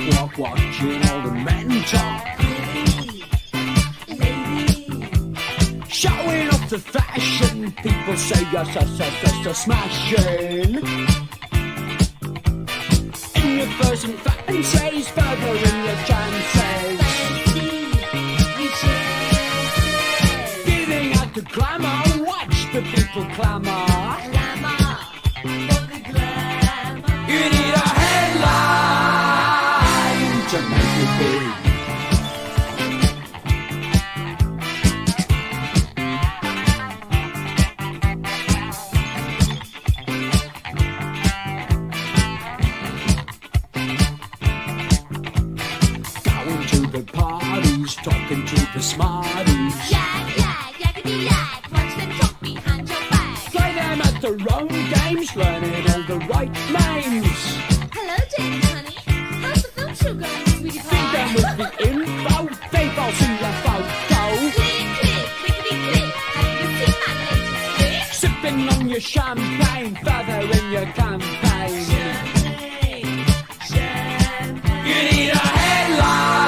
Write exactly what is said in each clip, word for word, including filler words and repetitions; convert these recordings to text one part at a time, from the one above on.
catwalk watching all the men talk. Showing off the fashion, people say yes, yes, yes, yes, you're smashing. In your furs and fancies, further in your chances. Giving out the glamour, watch the people clamour. You need a headline to make it big. Talking to the smarties. Yak, yak, yakety yak. Watch them talk behind your back. Play them at their own games, learning all the right names. Hello, Jane, honey. How's the film show going, sweetie pie? Feed them with the info, they've all seen your photo. Click, click, clickety click. Have you seen my latest flick? Sipping on your champagne, further in your campaign. Champagne, champagne. You need a headline.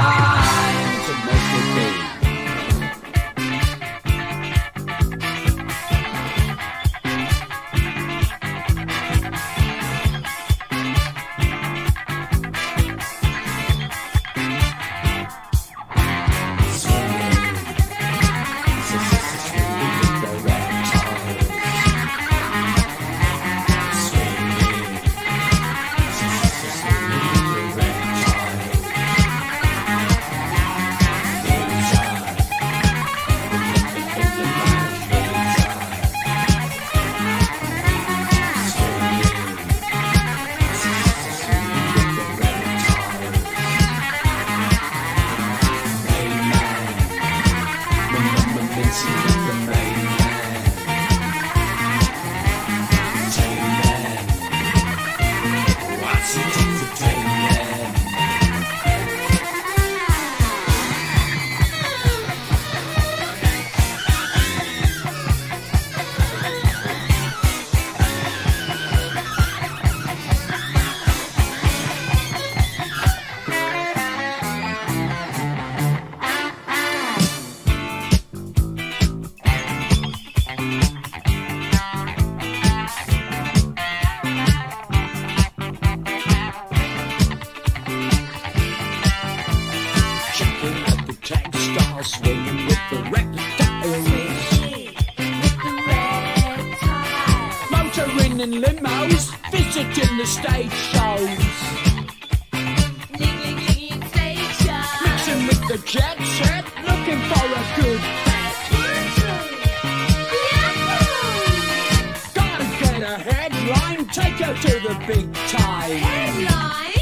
Swinging with the reptiles. Motoring in limos, visiting the stage shows. Ling, ling, ling in stage shows. Mixing with the jet set, looking for a good bet. Gotta get a headline, take her to the big time. Headline?